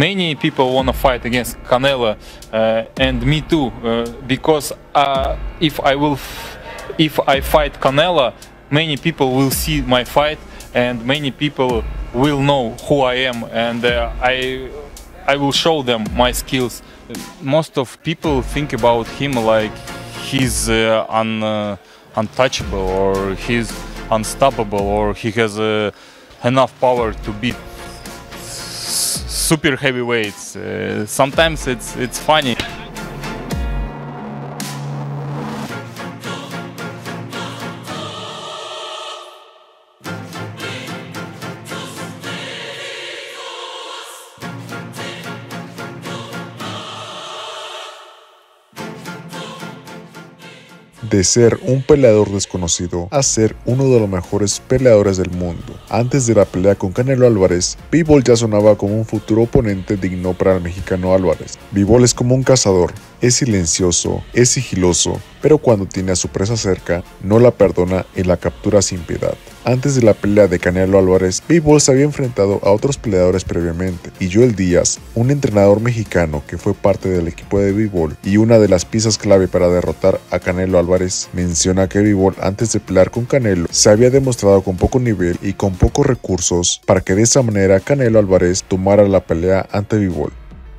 Many people want to fight against Canelo, and me too, because if I fight Canelo, many people will see my fight, and many people will know who I am, and I will show them my skills. Most of people think about him like he's untouchable, or he's unstoppable, or he has enough power to beat super heavyweights. Sometimes it's funny. De ser un peleador desconocido a ser uno de los mejores peleadores del mundo. Antes de la pelea con Canelo Álvarez, Bivol ya sonaba como un futuro oponente digno para el mexicano Álvarez. Bivol es como un cazador, es silencioso, es sigiloso, pero cuando tiene a su presa cerca, no la perdona y la captura sin piedad. Antes de la pelea de Canelo Álvarez, Bivol se había enfrentado a otros peleadores previamente, y Joel Díaz, un entrenador mexicano que fue parte del equipo de Bivol y una de las piezas clave para derrotar a Canelo Álvarez, menciona que Bivol antes de pelear con Canelo se había demostrado con poco nivel y con pocos recursos para que de esa manera Canelo Álvarez tomara la pelea ante Bivol.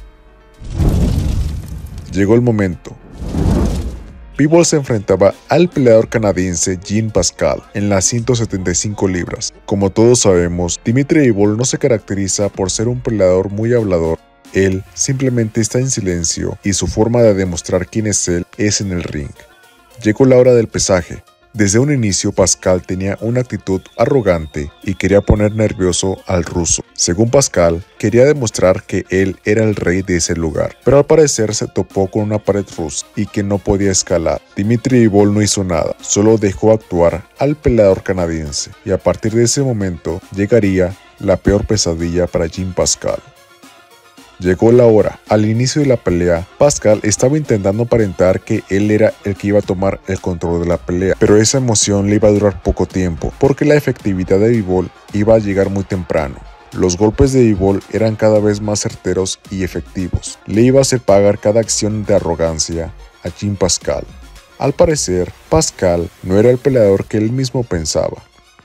Llegó el momento. Bivol se enfrentaba al peleador canadiense Jean Pascal en las 175 libras. Como todos sabemos, Dimitri Bivol no se caracteriza por ser un peleador muy hablador. Él simplemente está en silencio y su forma de demostrar quién es él es en el ring. Llegó la hora del pesaje. Desde un inicio, Pascal tenía una actitud arrogante y quería poner nervioso al ruso. Según Pascal, quería demostrar que él era el rey de ese lugar, pero al parecer se topó con una pared rusa y que no podía escalar. Dimitri Bivol no hizo nada, solo dejó actuar al peleador canadiense, y a partir de ese momento llegaría la peor pesadilla para Jean Pascal. Llegó la hora. Al inicio de la pelea, Pascal estaba intentando aparentar que él era el que iba a tomar el control de la pelea, pero esa emoción le iba a durar poco tiempo, porque la efectividad de Bivol iba a llegar muy temprano. Los golpes de Bivol eran cada vez más certeros y efectivos. Le iba a hacer pagar cada acción de arrogancia a Jean Pascal. Al parecer, Pascal no era el peleador que él mismo pensaba.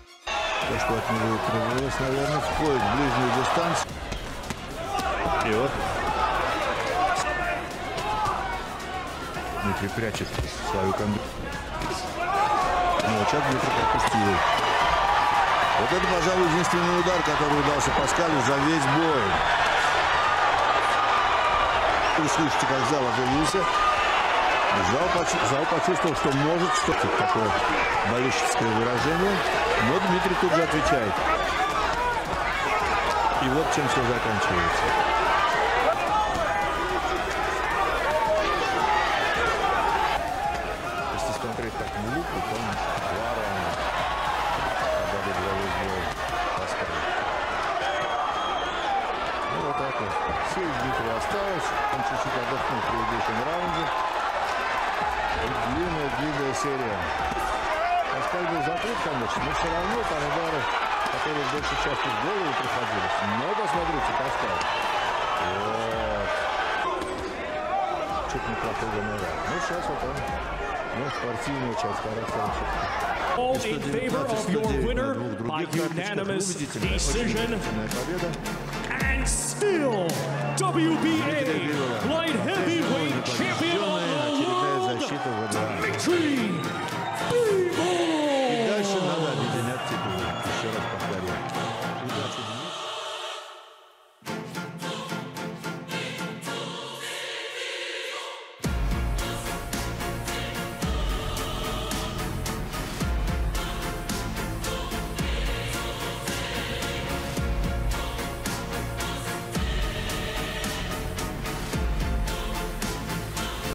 Дмитрий прячет свою конду. Но сейчас Дмитрий пропустил. Вот это, пожалуй, единственный удар, который удался Паскалю за весь бой. Вы слышите, как зал оживился. Зал почувствовал, что может что-то такое болельщическое выражение. Но Дмитрий тут же отвечает. И вот чем все заканчивается. Смотреть так в лупу, там 2 раунда. Отдали за весь бой Паскалю. Ну вот так вот. Сил Дмитрия осталось. Он чуть-чуть отдохнул в предыдущем раунде. И длинная серия. Паскаль был закрыт, конечно, но все равно там удары, которые в большей части в голову приходились. Но посмотрите, Паскаль. Вот. Чуть неплохой гонорар. Ну сейчас вот он. All in favor of your winner by unanimous decision, and still WBA